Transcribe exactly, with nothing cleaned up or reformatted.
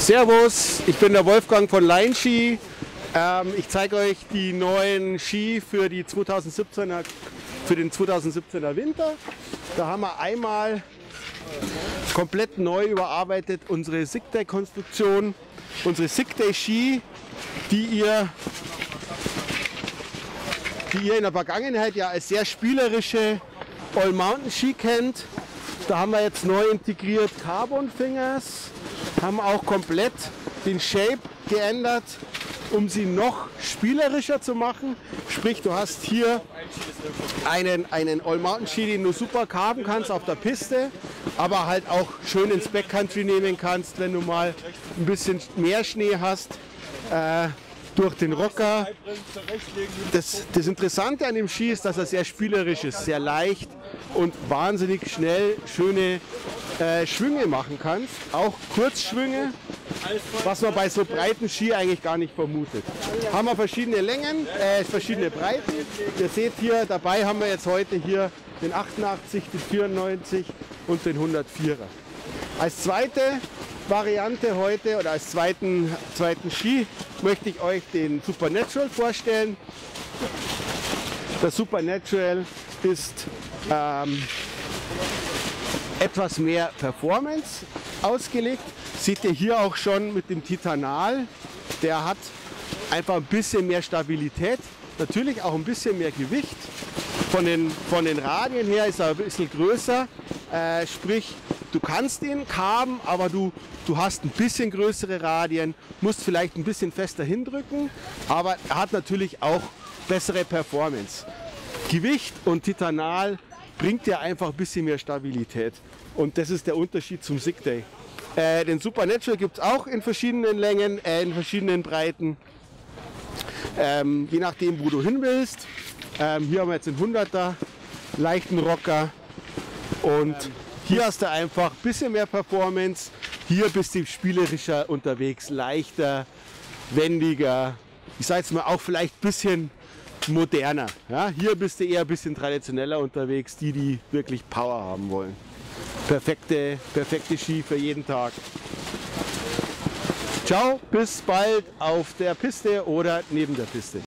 Servus, ich bin der Wolfgang von Line Ski. Ähm, ich zeige euch die neuen Ski für, die zweitausendsiebzehner, für den zweitausendsiebzehner Winter. Da haben wir einmal komplett neu überarbeitet unsere Sigday-Konstruktion, unsere Sigday-Ski, die ihr, die ihr in der Vergangenheit ja als sehr spielerische All-Mountain-Ski kennt. Da haben wir jetzt neu integriert Carbon Fingers, haben auch komplett den Shape geändert, um sie noch spielerischer zu machen. Sprich, du hast hier einen, einen All-Mountain-Ski, den du super carven kannst auf der Piste, aber halt auch schön ins Backcountry nehmen kannst, wenn du mal ein bisschen mehr Schnee hast. Äh, durch den Rocker. Das, das Interessante an dem Ski ist, dass er sehr spielerisch ist, sehr leicht und wahnsinnig schnell schöne äh, Schwünge machen kannst. Auch Kurzschwünge, was man bei so breiten Ski eigentlich gar nicht vermutet. Haben wir verschiedene Längen, äh, verschiedene Breiten. Ihr seht hier, dabei haben wir jetzt heute hier den achtundachtzig, den vierundneunzig und den hundertvierer. Als zweite Variante heute oder als zweiten, zweiten Ski möchte ich euch den Supernatural vorstellen. Der Supernatural ist ähm, etwas mehr Performance ausgelegt. Seht ihr hier auch schon mit dem Titanal. Der hat einfach ein bisschen mehr Stabilität, natürlich auch ein bisschen mehr Gewicht. Von den, von den Radien her ist er ein bisschen größer, äh, sprich du kannst ihn carven, aber du, du hast ein bisschen größere Radien, musst vielleicht ein bisschen fester hindrücken, aber er hat natürlich auch bessere Performance. Gewicht und Titanal bringt dir einfach ein bisschen mehr Stabilität und das ist der Unterschied zum Sigday. Äh, den Supernatural gibt es auch in verschiedenen Längen, äh, in verschiedenen Breiten, ähm, je nachdem wo du hin willst. Ähm, hier haben wir jetzt den hunderter, leichten Rocker und hier hast du einfach ein bisschen mehr Performance. Hier bist du spielerischer unterwegs, leichter, wendiger. Ich sage jetzt mal auch vielleicht ein bisschen moderner. Ja, hier bist du eher ein bisschen traditioneller unterwegs, die, die wirklich Power haben wollen. Perfekte, perfekte Ski für jeden Tag. Ciao, bis bald auf der Piste oder neben der Piste.